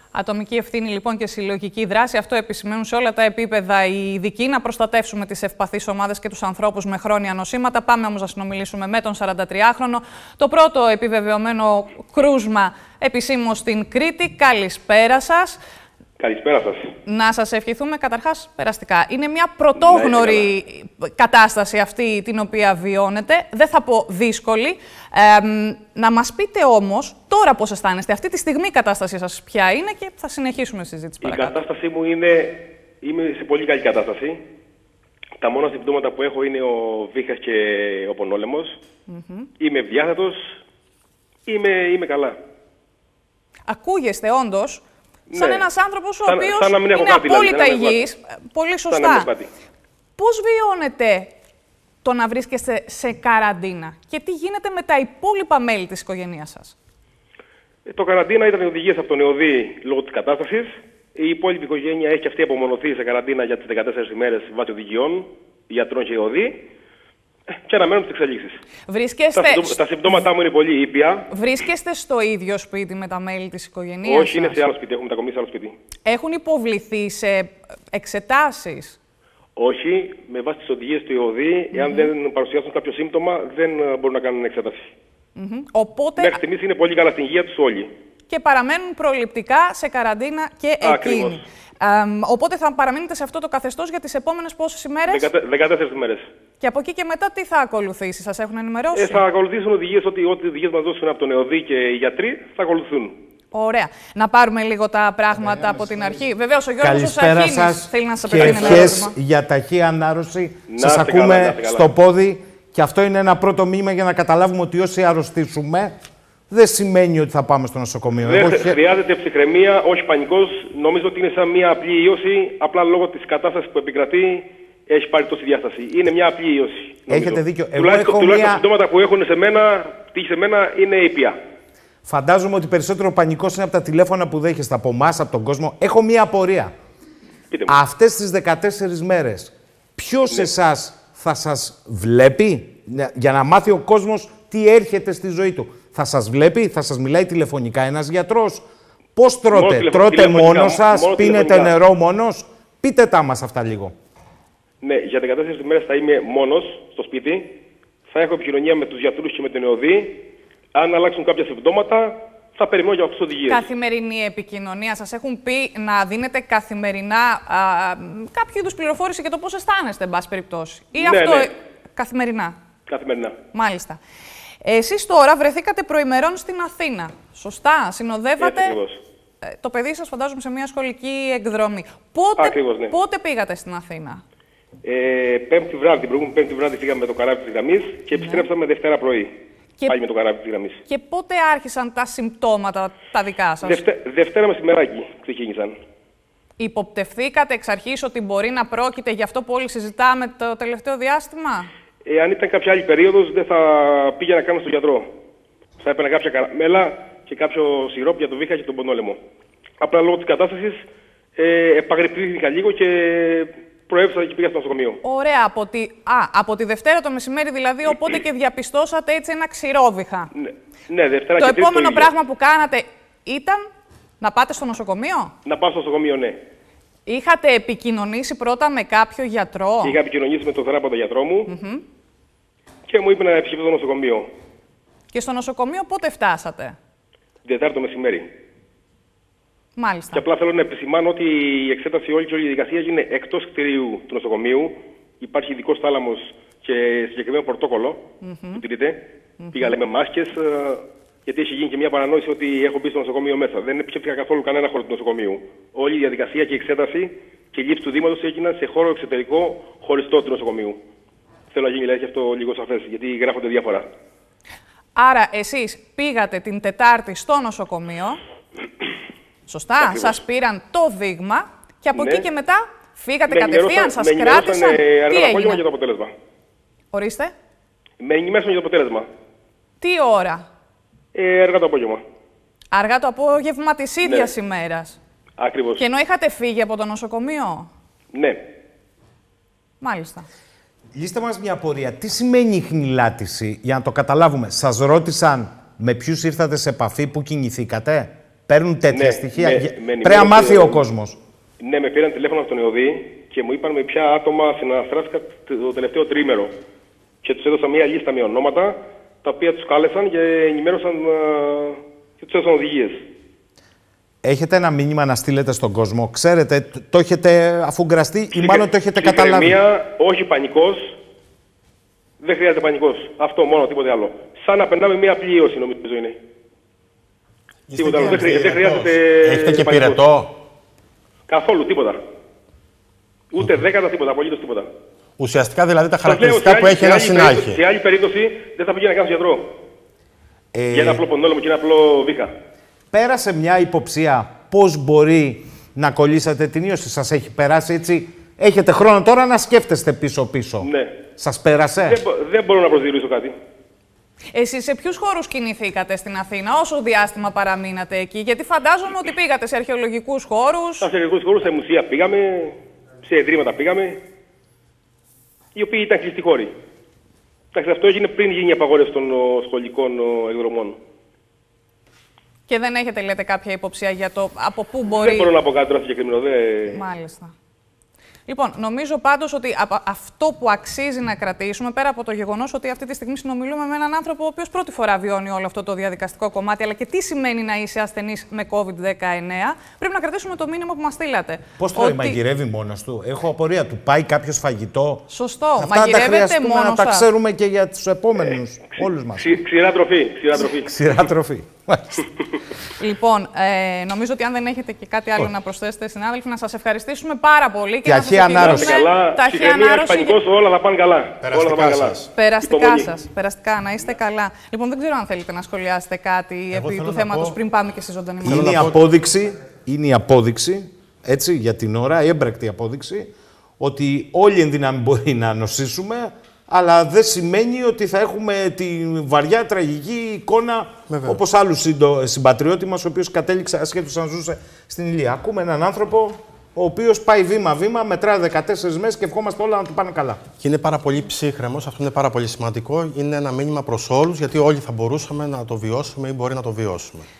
Ατομική ευθύνη λοιπόν και συλλογική δράση. Αυτό επισημαίνουν σε όλα τα επίπεδα οι ειδικοί. Να προστατεύσουμε τις ευπαθείς ομάδες και τους ανθρώπους με χρόνια νοσήματα. Πάμε όμως να συνομιλήσουμε με τον 43χρονο. Το πρώτο επιβεβαιωμένο κρούσμα επισήμως στην Κρήτη. Καλησπέρα σας. Καλησπέρα σας. Να σας ευχηθούμε καταρχάς περαστικά. Είναι μια πρωτόγνωρη κατάσταση αυτή την οποία βιώνετε. Δεν θα πω δύσκολη. Να μας πείτε όμως τώρα πώς αισθάνεστε. Αυτή τη στιγμή η κατάστασή σας ποια είναι και θα συνεχίσουμε τη συζήτηση παρακάτω. Η κατάστασή μου είμαι σε πολύ καλή κατάσταση. Τα μόνα συμπτώματα που έχω είναι ο βήχας και ο πονόλαιμος. Είμαι διάθετος. Είμαι καλά. Ακούγεστε όντως σαν ένας άνθρωπος ο οποίος είναι απόλυτα υγιής. Πολύ σωστά. Πώς βιώνετε το να βρίσκεστε σε καραντίνα και τι γίνεται με τα υπόλοιπα μέλη της οικογένειάς σας? Το καραντίνα ήταν οι οδηγίες από τον ΕΟΔΗ λόγω της κατάστασης. Η υπόλοιπη οικογένεια έχει αυτή απομονωθεί σε καραντίνα για τις 14 ημέρες βάσει οδηγιών, γιατρών και ΕΟΔΗ. Και αναμένουμε τις εξελίξεις. Τα συμπτώματά μου είναι πολύ ήπια. Βρίσκεστε στο ίδιο σπίτι με τα μέλη της οικογένειας? Όχι, είναι σε άλλο σπίτι. Έχουμε μετακομίσει σε άλλο σπίτι. Έχουν υποβληθεί σε εξετάσεις? Όχι, με βάση τις οδηγίες του ΕΟΔΗ, εάν δεν παρουσιάσουν κάποιο σύμπτωμα, δεν μπορούν να κάνουν εξέταση. Οπότε... Μέχρι στιγμής είναι πολύ καλά στην υγεία τους όλοι. Και παραμένουν προληπτικά σε καραντίνα και εκείνοι. Οπότε θα παραμείνετε σε αυτό το καθεστώς για τις επόμενες πόσες ημέρες? 14 ημέρες. Και από εκεί και μετά τι θα ακολουθήσει, σας έχουν ενημερώσει? Θα ακολουθήσουν οδηγίες, ό,τι οδηγίες μας δώσουν από τον ΕΟΔΗ και οι γιατροί θα ακολουθούν. Ωραία. Να πάρουμε λίγο τα πράγματα από την αρχή. Βεβαίως, ο Γιώργος Σαχίνης θέλει να σας απευθύνει ένα ερώτημα. Και ευχές για ταχύ ανάρρωση. Σας ακούμε στο πόδι. Και αυτό είναι ένα πρώτο μήνυμα για να καταλάβουμε ότι όσοι αρρωστήσουμε, δεν σημαίνει ότι θα πάμε στο νοσοκομείο. Χρειάζεται ψυχραιμία, όχι πανικός. Νομίζω ότι είναι σαν μια απλή ίωση. Απλά λόγω της κατάστασης που επικρατεί, έχει πάρει τόση διάσταση. Είναι μια απλή ίωση. Έχετε δίκιο. Τουλάχιστον τα συμπτώματα που έχουν σε μένα είναι ήπια. Φαντάζομαι ότι περισσότερο πανικός είναι από τα τηλέφωνα που δέχεστε από εμάς, από τον κόσμο. Έχω μια απορία. Αυτές τις 14 μέρες, ποιος εσάς θα σας βλέπει, για να μάθει ο κόσμος τι έρχεται στη ζωή του? Θα σας βλέπει, θα σας μιλάει τηλεφωνικά ένας γιατρός? Πώς τρώτε? Τρώτε μόνος σας? Πίνετε νερό μόνος? Πείτε τα μας αυτά λίγο. Ναι, για 14 ημέρες θα είμαι μόνος στο σπίτι. Θα έχω επικοινωνία με τους γιατρούς και με την ΕΟΔΗ. Αν αλλάξουν κάποια συμπτώματα, θα περιμένω για αυτές τις οδηγίες. Καθημερινή επικοινωνία. Σας έχουν πει να δίνετε καθημερινά κάποιο είδους πληροφόρηση για το πώς αισθάνεστε, εν πάση περιπτώσει? Ή αυτό καθημερινά? Καθημερινά. Μάλιστα. Εσείς τώρα βρεθήκατε προημερών στην Αθήνα. Σωστά? Συνοδεύατε το παιδί σας, φαντάζομαι, σε μια σχολική εκδρομή. Πότε πήγατε στην Αθήνα? Πέμπτη βράδυ. Την προηγούμενη Πέμπτη βράδυ φύγαμε με το καράβι της γραμμής και επιστρέψαμε Δευτέρα πρωί. Πάλι με το καράβι της γραμμής. Και πότε άρχισαν τα συμπτώματα τα δικά σας? Δευτέρα μεσημεράκι ξεκίνησαν. Υποπτευθήκατε εξ αρχής ότι μπορεί να πρόκειται για αυτό που όλοι συζητάμε το τελευταίο διάστημα? Αν ήταν κάποια άλλη περίοδος, δεν θα πήγαινα καν στον γιατρό. Θα έπαιρνα κάποια καραμέλα και κάποιο σιρόπι για το βήχα και τον πονόλαιμο. Απλά λόγω της κατάστασης επαγρυπνήθηκα λίγο και προέβησα και πήγα στο νοσοκομείο. Ωραία. Από τη Δευτέρα το μεσημέρι δηλαδή, οπότε και διαπιστώσατε έτσι ένα ξηρόβηχα. Ναι, Δευτέρα το και επόμενο πράγμα που κάνατε ήταν να πάτε στο νοσοκομείο? Να πάω στο νοσοκομείο, ναι. Είχατε επικοινωνήσει πρώτα με κάποιο γιατρό? Είχα επικοινωνήσει με τον θεράποντα γιατρό μου και μου είπε να επισκεφθώ το νοσοκομείο. Και στο νοσοκομείο πότε φτάσατε? Δευτέρα το μεσημέρι. Μάλιστα. Και απλά θέλω να επισημάνω ότι η εξέταση όλη και όλη η διαδικασία έγινε εκτός κτηρίου του νοσοκομείου. Υπάρχει ειδικός θάλαμος και συγκεκριμένο πρωτόκολλο που τηρείται. Πήγα με μάσκες, γιατί έχει γίνει και μια παρανόηση ότι έχω μπει στο νοσοκομείο μέσα. Δεν επισκέφθηκα καθόλου κανένα χώρο του νοσοκομείου. Όλη η διαδικασία και η εξέταση και η λήψη του δήματος έγιναν σε χώρο εξωτερικό χωριστό του νοσοκομείου. Θέλω να γίνει δηλαδή αυτό λίγο σαφές, γιατί γράφονται διάφορα. Άρα, εσείς πήγατε την Τετάρτη στο νοσοκομείο. Σωστά, σας πήραν το δείγμα και από εκεί και μετά φύγατε κατευθείαν, σας κράτησαν. Τι έγινε? Για το αποτέλεσμα. Ορίστε. Με ενημέρωσαν για το αποτέλεσμα. Τι ώρα? Αργά το απόγευμα. Αργά το απόγευμα της ίδιας ημέρας? Ακριβώς. Και ενώ είχατε φύγει από το νοσοκομείο? Ναι. Μάλιστα. Λύστε μας μια απορία. Τι σημαίνει η χνηλάτιση, για να το καταλάβουμε? Σας ρώτησαν με ποιους ήρθατε σε επαφή, που κινηθήκατε? Παίρνουν τέτοια στοιχεία. Πρέπει να μάθει ο κόσμος. Ναι, με πήραν τηλέφωνο στον ΕΟΔΗ και μου είπαν με ποια άτομα συναναστράφηκα το τελευταίο τρίμερο. Και τους έδωσα μια λίστα με ονόματα, τα οποία τους κάλεσαν και ενημέρωσαν και τους έδωσαν οδηγίες. Έχετε ένα μήνυμα να στείλετε στον κόσμο? Ξέρετε, το έχετε αφουγκραστεί ή μάλλον το έχετε καταλάβει? Όχι πανικός. Δεν χρειάζεται πανικός. Αυτό μόνο, τίποτε άλλο. Σαν να περνάμε μια πλοίωση, νομίζω είναι. Τίποτα άλλο. Δεν χρειάζεται. Έχετε και πυρετό? Καθόλου, τίποτα. Ούτε δέκατα, τίποτα. Απολύτως τίποτα. Ουσιαστικά δηλαδή τα χαρακτηριστικά που έχει ένα συνάχη. Σε άλλη περίπτωση δεν θα πήγαινα να κάνω γιατρό. Για ένα απλό πονόλεμο και ένα απλό βήχα. Πέρασε μια υποψία πώς μπορεί να κολλήσετε την ίωση? Σας έχει περάσει έτσι? Έχετε χρόνο τώρα να σκέφτεστε πίσω-πίσω. Ναι. Σας πέρασε? Δεν μπορώ να προσδιορίσω κάτι. Εσείς σε ποιους χώρους κινηθήκατε στην Αθήνα, όσο διάστημα παραμείνατε εκεί? Γιατί φαντάζομαι ότι πήγατε σε αρχαιολογικούς χώρους. Σε αρχαιολογικούς χώρους, σε μουσεία πήγαμε, σε ιδρύματα πήγαμε, οι οποίοι ήταν κλειστοί χώροι. Εντάξει, αυτό έγινε πριν γίνει η απαγόρευση των σχολικών εκδρομών. Και δεν έχετε, λέτε, κάποια υποψία για το από πού μπορεί... Δεν μπορώ να πω κάτι τώρα συγκεκριμένο. Μάλιστα. Λοιπόν, νομίζω πάντως ότι αυτό που αξίζει να κρατήσουμε, πέρα από το γεγονός ότι αυτή τη στιγμή συνομιλούμε με έναν άνθρωπο ο οποίος πρώτη φορά βιώνει όλο αυτό το διαδικαστικό κομμάτι, αλλά και τι σημαίνει να είσαι ασθενής με COVID-19, πρέπει να κρατήσουμε το μήνυμα που μας στείλατε. Πώς το μαγειρεύει μόνος του? Έχω απορία. Του πάει κάποιος φαγητό? Σωστό. Αυτά μαγειρεύεται μόνος να τα ξέρουμε και για τους επόμενους, όλους μας. Ξηρά τροφή. Ξηρά τροφή. Λοιπόν, νομίζω ότι αν δεν έχετε και κάτι άλλο να προσθέσετε, συνάδελφοι, να σας ευχαριστήσουμε πάρα πολύ και να σας ευχηθούμε ταχύ ανάρρωση. Όλα θα πάνε καλά. Περαστικά, να είστε καλά. Λοιπόν, δεν ξέρω αν θέλετε να σχολιάσετε κάτι επί του θέματος πριν πάμε και στη ζωντανή μας. Είναι η απόδειξη, έτσι, για την ώρα, η έμπρακτη απόδειξη, ότι όλοι εν δυνάμει μπορεί να νοσήσουμε, αλλά δεν σημαίνει ότι θα έχουμε τη βαριά τραγική εικόνα όπως άλλους συμπατριώτη μας, ο οποίος κατέληξε ασχέτως αν ζούσε στην Ηλία. Ακούμε έναν άνθρωπο ο οποίος πάει βήμα-βήμα, μετράει 14 μέρες και ευχόμαστε όλα να του πάνε καλά. Και είναι πάρα πολύ ψύχρεμος, αυτό είναι πάρα πολύ σημαντικό. Είναι ένα μήνυμα προς όλους, γιατί όλοι θα μπορούσαμε να το βιώσουμε ή μπορεί να το βιώσουμε.